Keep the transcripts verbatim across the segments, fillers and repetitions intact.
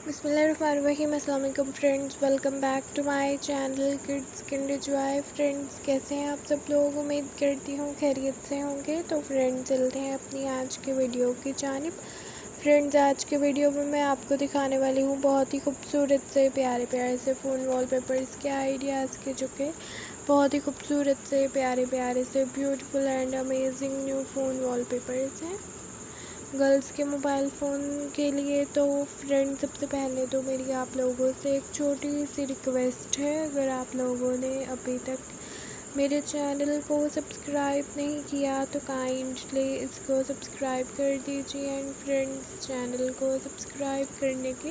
बिस्मिल्लाहिर्रहमानिर्रहीम। अस्सलाम वालेकुम friends, welcome back to my channel kids kinder joy. Friends, कैसे हैं आप सब लोग? उम्मीद करती हूँ खैरियत से होंगे। तो फ्रेंड्स, चलते हैं अपनी आज के वीडियो की जानिब। फ्रेंड्स, आज के वीडियो में मैं आपको दिखाने वाली हूँ बहुत ही खूबसूरत से प्यारे प्यारे से फ़ोन वॉलपेपर्स के आइडियाज़ के, जो कि बहुत ही खूबसूरत से प्यारे प्यारे से beautiful and amazing new phone wallpapers हैं गर्ल्स के मोबाइल फ़ोन के लिए। तो फ्रेंड, सबसे पहले तो मेरी आप लोगों से एक छोटी सी रिक्वेस्ट है, अगर आप लोगों ने अभी तक मेरे चैनल को सब्सक्राइब नहीं किया तो काइंडली इसको सब्सक्राइब कर दीजिए। एंड फ्रेंड्स, चैनल को सब्सक्राइब करने के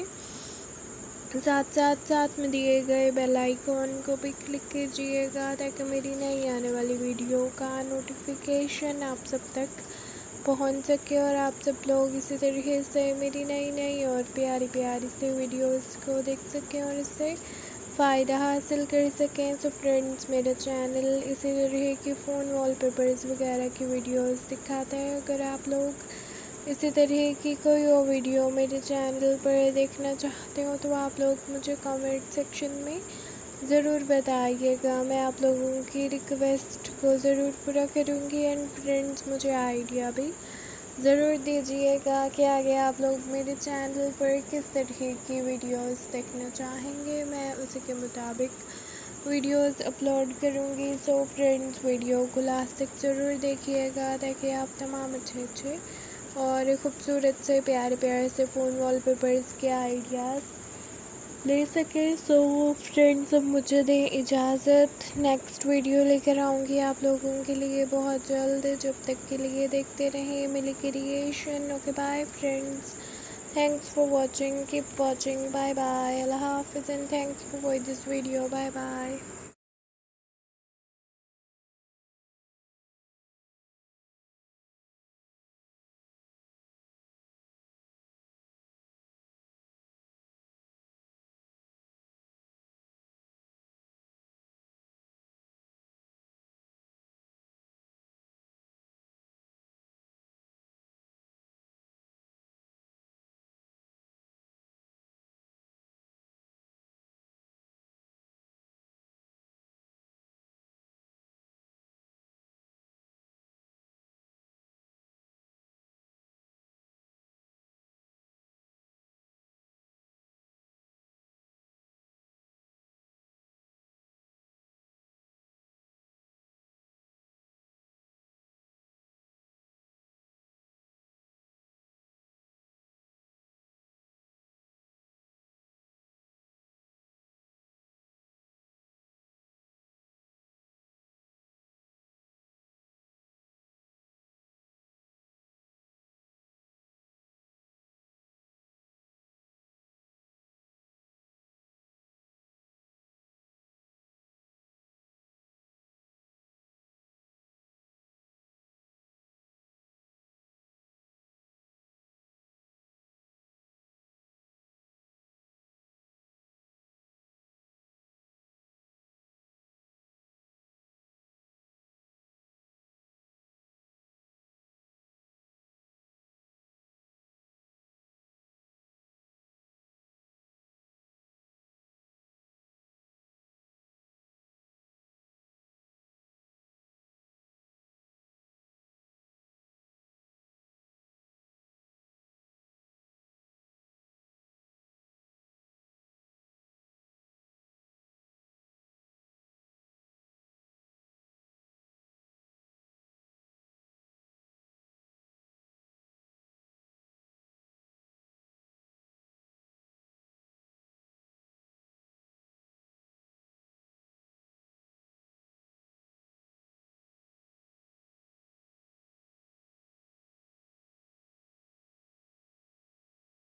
साथ साथ साथ में दिए गए बेल आइकॉन को भी क्लिक कीजिएगा, ताकि मेरी नई आने वाली वीडियो का नोटिफिकेशन आप सब तक पहुंच सके और आप सब लोग इसी तरीके से मेरी नई नई और प्यारी प्यारी से वीडियोस को देख सकें और इससे फ़ायदा हासिल कर सकें। सो फ्रेंड्स, मेरा चैनल इसी तरह की फ़ोन वॉलपेपर्स वगैरह की वीडियोस दिखाता है। अगर आप लोग इसी तरह की कोई और वीडियो मेरे चैनल पर देखना चाहते हो तो आप लोग मुझे कमेंट सेक्शन में ज़रूर बताइएगा। मैं आप लोगों की रिक्वेस्ट को ज़रूर पूरा करूँगी। एंड फ्रेंड्स, मुझे आइडिया भी ज़रूर दीजिएगा कि आगे आप लोग मेरे चैनल पर किस तरह की वीडियोस देखना चाहेंगे। मैं उसी के मुताबिक वीडियोस अपलोड करूँगी। सो फ्रेंड्स, वीडियो को लास्ट तक ज़रूर देखिएगा, ताकि आप तमाम अच्छे अच्छे और ख़ूबसूरत से प्यारे प्यारे से फ़ोन वॉलपेपर्स के आइडियाज़ ले सके। सो फ्रेंड्स, अब मुझे दें इजाज़त। नेक्स्ट वीडियो लेकर आऊँगी आप लोगों के लिए बहुत जल्द। जब तक के लिए देखते रहें Mili creation. Okay, bye friends, thanks for watching, keep watching, bye bye, अल्लाह हाफिज़ and thanks for this video, bye bye.